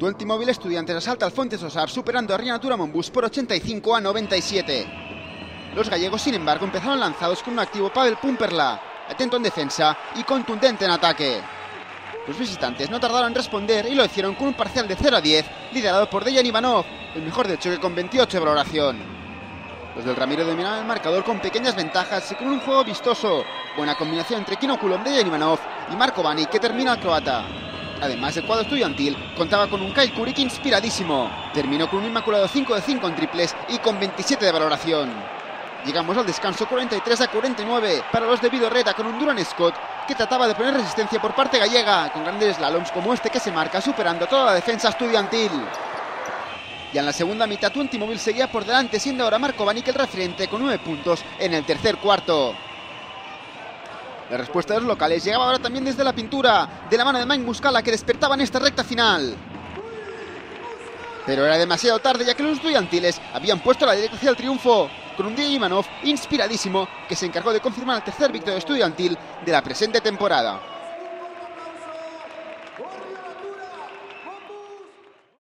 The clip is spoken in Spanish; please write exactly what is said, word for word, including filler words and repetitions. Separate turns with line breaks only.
Twenty Móvil Estudiantes asalta al Fuentes Osar superando a Rianatura Monbus por ochenta y cinco a noventa y siete. Los gallegos, sin embargo, empezaron lanzados con un activo Pavel Pumperla, atento en defensa y contundente en ataque. Los visitantes no tardaron en responder y lo hicieron con un parcial de cero a diez, liderado por Dejan Ivanov, el mejor del choque con veintiocho de valoración. Los del Ramiro dominaron el marcador con pequeñas ventajas y con un juego vistoso. Buena combinación entre Kino Kulom, Dejan Ivanov y Marko Vani, que termina al croata. Además, el cuadro estudiantil contaba con un Kyle Kurik inspiradísimo. Terminó con un inmaculado cinco de cinco en triples y con veintisiete de valoración. Llegamos al descanso cuarenta y tres a cuarenta y nueve para los de Vidorreta, con un Duran Scott que trataba de poner resistencia por parte gallega, con grandes slaloms como este que se marca superando toda la defensa estudiantil. Ya en la segunda mitad, Twenty Móvil seguía por delante, siendo ahora Marko Vani el referente con nueve puntos en el tercer cuarto. La respuesta de los locales llegaba ahora también desde la pintura, de la mano de Mike Muscala, que despertaba en esta recta final. Pero era demasiado tarde, ya que los estudiantiles habían puesto la dirección hacia el triunfo, con un Dejan Ivanov inspiradísimo que se encargó de confirmar el tercer victoria estudiantil de la presente temporada.